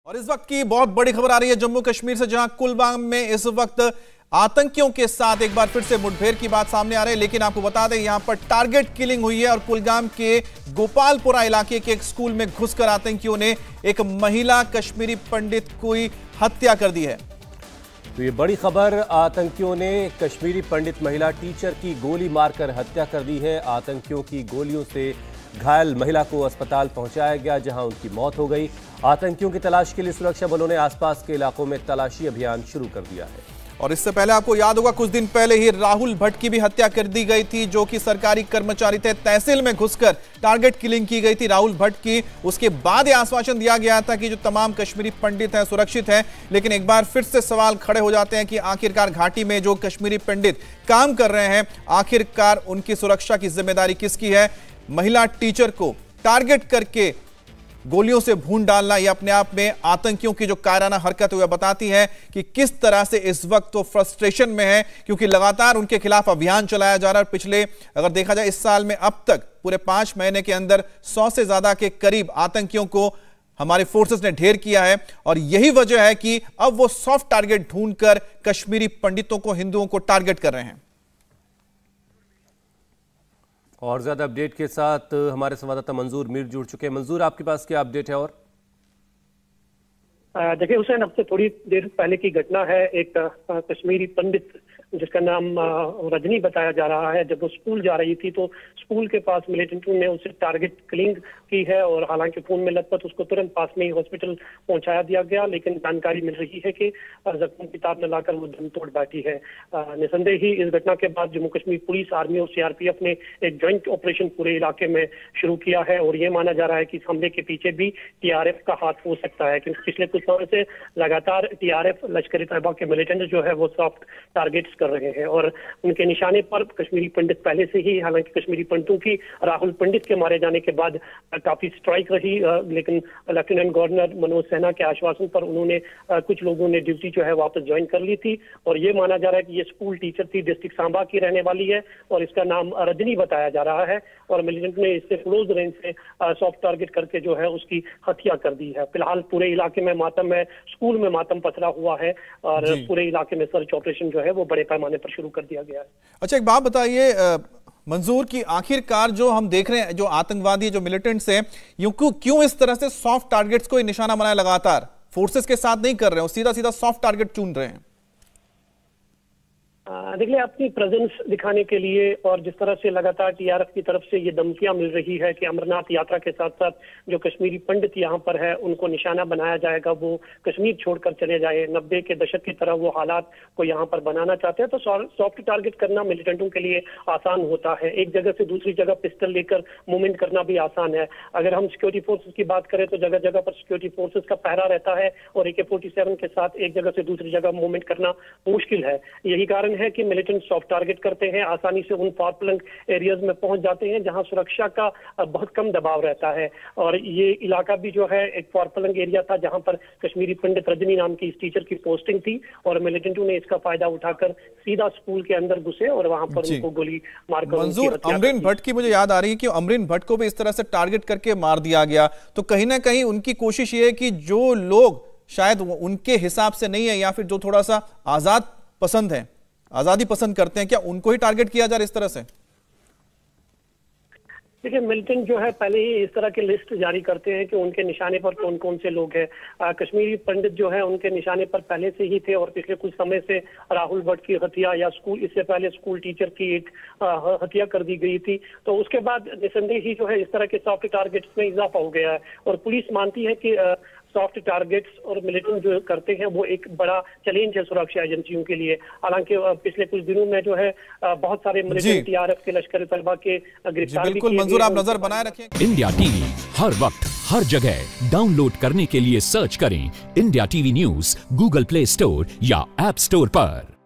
और इस वक्त की बहुत बड़ी खबर आ रही है जम्मू कश्मीर से, जहां कुलगाम में इस वक्त आतंकियों के साथ एक बार फिर से मुठभेड़ की बात सामने आ रही है। लेकिन आपको बता दें, यहां पर टारगेट किलिंग हुई है और कुलगाम के गोपालपुरा इलाके के एक स्कूल में घुसकर आतंकियों ने एक महिला कश्मीरी पंडित की हत्या कर दी है। तो ये बड़ी खबर, आतंकियों ने कश्मीरी पंडित महिला टीचर की गोली मारकर हत्या कर दी है। आतंकियों की गोलियों से घायल महिला को अस्पताल पहुंचाया गया, जहां उनकी मौत हो गई। आतंकियों की तलाश के लिए सुरक्षा बलों ने आसपास के इलाकों में तलाशी अभियान शुरू कर दिया है। और इससे पहले आपको याद होगा, कुछ दिन पहले ही राहुल भट्ट की भी हत्या कर दी गई थी, जो कि सरकारी कर्मचारी थे। तहसील में घुसकर टारगेट किलिंग की गई थी राहुल भट्ट की। उसके बाद यह आश्वासन दिया गया था कि जो तमाम कश्मीरी पंडित हैं सुरक्षित हैं। लेकिन एक बार फिर से सवाल खड़े हो जाते हैं कि आखिरकार घाटी में जो कश्मीरी पंडित काम कर रहे हैं, आखिरकार उनकी सुरक्षा की जिम्मेदारी किसकी है? महिला टीचर को टारगेट करके गोलियों से भून डालना, यह अपने आप में आतंकियों की जो कायराना हरकत हुई बताती है कि किस तरह से इस वक्त तो फ्रस्ट्रेशन में है, क्योंकि लगातार उनके खिलाफ अभियान चलाया जा रहा है। पिछले अगर देखा जाए इस साल में अब तक पूरे 5 महीने के अंदर 100 से ज्यादा के करीब आतंकियों को हमारे फोर्सेस ने ढेर किया है। और यही वजह है कि अब वो सॉफ्ट टारगेट ढूंढकर कश्मीरी पंडितों को, हिंदुओं को टारगेट कर रहे हैं। और ज्यादा अपडेट के साथ हमारे संवाददाता मंजूर मीर जुड़ चुके हैं। मंजूर, आपके पास क्या अपडेट है? और देखिए हुसैन, अब से थोड़ी देर पहले की घटना है। एक कश्मीरी पंडित जिसका नाम रजनी बताया जा रहा है, जब वो स्कूल जा रही थी तो स्कूल के पास मिलिटेंटों ने उसे टारगेट किलिंग की है। और हालांकि खून में लथपथ उसको तुरंत पास में ही हॉस्पिटल पहुंचाया दिया गया, लेकिन जानकारी मिल रही है कि जख्मों की ताब न लाकर वो दम तोड़ बैठी है। निसंदेह ही इस घटना के बाद जम्मू कश्मीर पुलिस, आर्मी और सीआरपीएफ ने एक ज्वाइंट ऑपरेशन पूरे इलाके में शुरू किया है। और ये माना जा रहा है कि इस हमले के पीछे भी टीआरएफ का हाथ हो सकता है, क्योंकि पिछले कुछ समय से लगातार टीआरएफ, लश्कर ए तैयबा के मिलिटेंट जो है वो सॉफ्ट टारगेट्स कर रहे हैं। और उनके निशाने पर कश्मीरी पंडित पहले से ही, हालांकि कश्मीरी पंडितों की राहुल पंडित के मारे जाने के बाद काफी स्ट्राइक रही, लेकिन लेफ्टिनेंट गवर्नर मनोज सिन्हा के आश्वासन पर उन्होंने, कुछ लोगों ने ड्यूटी जो है वापस ज्वाइन कर ली थी। और ये माना जा रहा है कि ये स्कूल टीचर थी, डिस्ट्रिक्ट सांबा की रहने वाली है और इसका नाम रजनी बताया जा रहा है। और मिलिटेंट ने इससे क्लोज रेंज से सॉफ्ट टारगेट करके जो है उसकी हत्या कर दी है। फिलहाल पूरे इलाके में मातम है, स्कूल में मातम पसरा हुआ है और पूरे इलाके में सर्च ऑपरेशन जो है वो बड़े पैमाने पर शुरू कर दिया गया है। अच्छा, एक बात बताइए मंजूर, की आखिरकार जो हम देख रहे हैं, जो आतंकवादी, जो मिलिटेंट्स हैं, क्यों इस तरह से सॉफ्ट टारगेट्स को निशाना बनाए लगातार फोर्सेस के साथ नहीं कर रहे हो, सीधा सीधा सॉफ्ट टारगेट चुन रहे हैं? देखिए, अपनी प्रेजेंस दिखाने के लिए और जिस तरह से लगातार टीआरएफ की तरफ से ये धमकियां मिल रही है कि अमरनाथ यात्रा के साथ साथ जो कश्मीरी पंडित यहाँ पर है उनको निशाना बनाया जाएगा, वो कश्मीर छोड़कर चले जाए, 90 के दशक की तरह वो हालात को यहाँ पर बनाना चाहते हैं। तो सॉफ्ट टारगेट करना मिलिटेंटों के लिए आसान होता है। एक जगह से दूसरी जगह पिस्टल लेकर मूवमेंट करना भी आसान है। अगर हम सिक्योरिटी फोर्सेज की बात करें तो जगह जगह पर सिक्योरिटी फोर्सेज का पहरा रहता है और AK-47 के साथ एक जगह से दूसरी जगह मूवमेंट करना मुश्किल है। यही कारण है कि मिलिटेंट सॉफ्ट टारगेट करते हैं, आसानी से उन फार फ्लंग एरियाज में पहुंच जाते हैं जहां सुरक्षा का बहुत कम दबाव रहता है। और ये इलाका भी जो है एक फार फ्लंग एरिया था जहां पर कश्मीरी पंडित रजनी नाम की इस टीचर की पोस्टिंग थी और मिलिटेंटों ने इसका फायदा उठाकर सीधा स्कूल के अंदर घुसे और वहां पर उनको गोली मारकर। मंजूर, अमरीन भट्ट की मुझे याद आ रही है कि अमरीन भट्ट को भी इस तरह से टारगेट करके मार दिया गया। तो कहीं ना कहीं उनकी कोशिश ये है कि जो लोग शायद उनके हिसाब से नहीं है या फिर जो थोड़ा सा आजाद पसंद है, आजादी पसंद करते हैं, क्या उनको ही टारगेट किया जा रहा है इस तरह से? देखिए, मिलिटेंट जो है पहले ही इस तरह की लिस्ट जारी करते हैं कि उनके निशाने पर कौन कौन से लोग हैं। कश्मीरी पंडित जो है उनके निशाने पर पहले से ही थे और पिछले कुछ समय से राहुल भट्ट की हत्या या स्कूल, इससे पहले स्कूल टीचर की एक हत्या कर दी गई थी। तो उसके बाद निसंदेह ही जो है इस तरह के सॉफ्ट टारगेट्स में इजाफा हो गया है। और पुलिस मानती है कि सॉफ्ट टारगेट्स और मिलिटेंट जो करते हैं वो एक बड़ा चैलेंज है सुरक्षा एजेंसियों के लिए। हालांकि पिछले कुछ दिनों में जो है बहुत सारे मिलिटेंट टीआरएफ के, लश्कर ए तैयबा के गिरफ्तार। बिल्कुल मंजूर, आप नजर बनाए रखें। इंडिया टीवी हर वक्त हर जगह डाउनलोड करने के लिए सर्च करें India TV news Google Play Store या ऐप स्टोर पर।